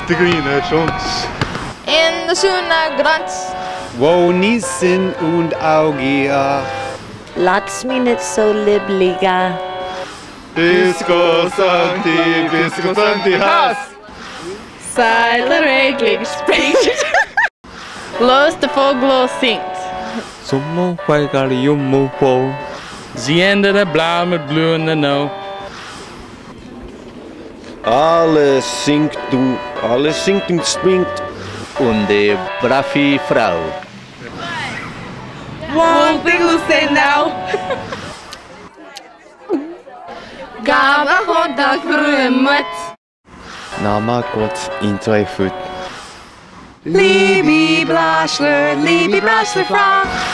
de grüne Chance. In de schöne Glanz. Wo Nissen und Augia. Lass mich nicht so liebliga. Bisco Santi, Hass! Seile reglich spricht. Los de vogel singt. Sommer Weigali Jummo. Ziende de blauw met bloeiende nou. Alles singt und springt. Und die brave Frau. Won't you say now? Gaben God dat grummet. Nama Gott in 2 Foot. Liebe Blasler, Frau.